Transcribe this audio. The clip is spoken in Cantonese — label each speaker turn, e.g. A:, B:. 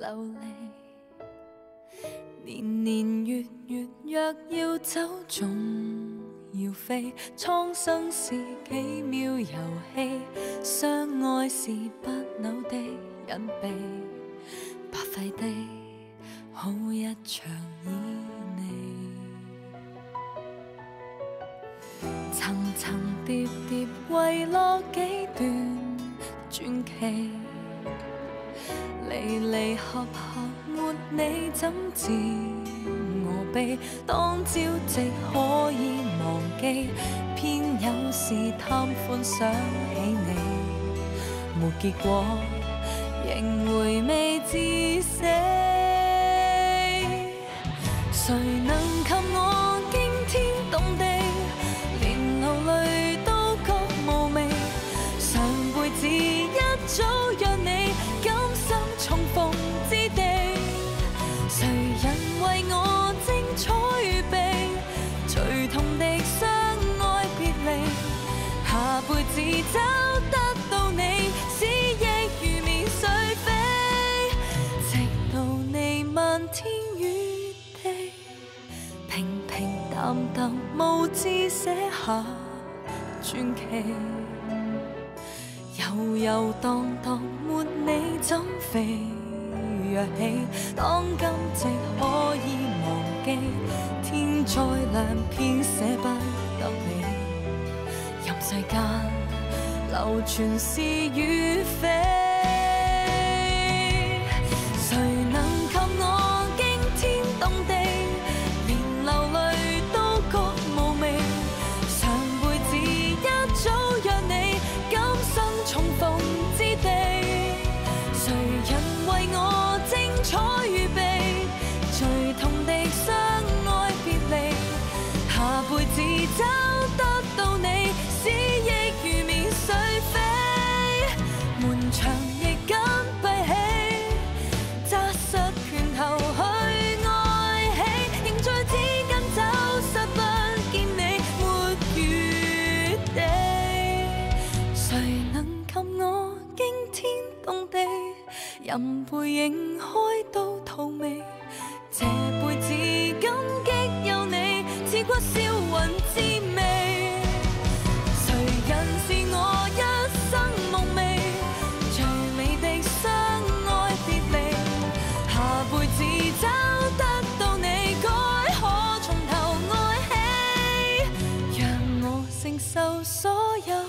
A: 流离。年年月月，若要走，總要飛。蒼生是奇妙遊戲，相愛是不朽的隱秘，白費的好一場旖旎。層層疊疊，遺落幾段傳奇。離離合合，沒你怎知我悲？當朝夕可以忘記，偏有時貪歡想起你，沒結果，仍回味至死。誰能及我驚天動地，連流淚都覺無味。上輩子一早約你，今生重逢之地。誰人為我精彩預備，隨痛的相愛別離。下輩子找得到你，思憶如眠碎飛，直到你漫天雨地，平平淡淡無知寫下傳奇。遊遊蕩蕩，沒你怎飛躍起？當今夕可以忘記，天再亮偏捨不得你。任世間流傳是與非，誰能及我驚天動地，連流淚都覺無味。上輩子一早約你，今生重逢之地。誰人為我精彩預備，最痛的相愛別離。下輩子找得到你，思憶如眠碎飛。門牆亦緊閉起，揸實拳頭去愛起，凝聚指間走失不見你，沒餘地。誰能及我驚天動地，任背影開到荼蘼。這輩子感激有你，似骨銷魂之味。誰人是我一生夢寐，最美的相愛別離。下輩子找得到你，該可從頭愛起，讓我承受所有